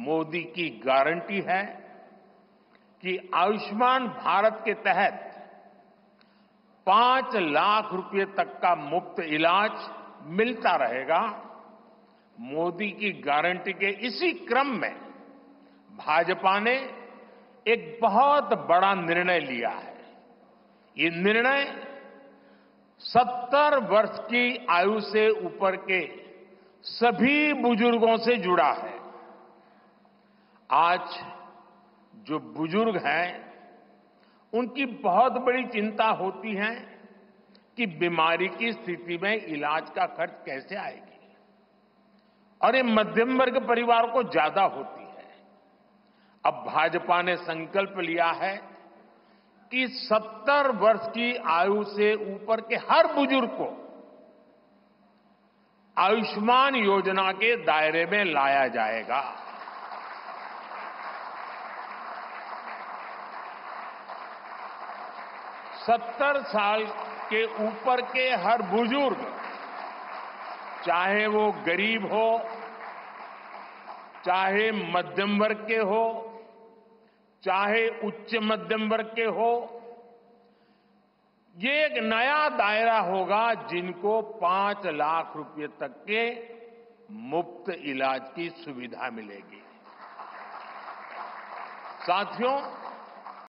मोदी की गारंटी है कि आयुष्मान भारत के तहत 5 लाख रुपए तक का मुफ्त इलाज मिलता रहेगा। मोदी की गारंटी के इसी क्रम में भाजपा ने एक बहुत बड़ा निर्णय लिया है। ये निर्णय 70 वर्ष की आयु से ऊपर के सभी बुजुर्गों से जुड़ा है। आज जो बुजुर्ग हैं, उनकी बहुत बड़ी चिंता होती है कि बीमारी की स्थिति में इलाज का खर्च कैसे आएगी, और ये मध्यम वर्ग परिवार को ज्यादा होती है। अब भाजपा ने संकल्प लिया है कि 70 वर्ष की आयु से ऊपर के हर बुजुर्ग को आयुष्मान योजना के दायरे में लाया जाएगा। 70 साल के ऊपर के हर बुजुर्ग, चाहे वो गरीब हो, चाहे मध्यम वर्ग के हो, चाहे उच्च मध्यम वर्ग के हो, ये एक नया दायरा होगा जिनको 5 लाख रुपए तक के मुफ्त इलाज की सुविधा मिलेगी। साथियों,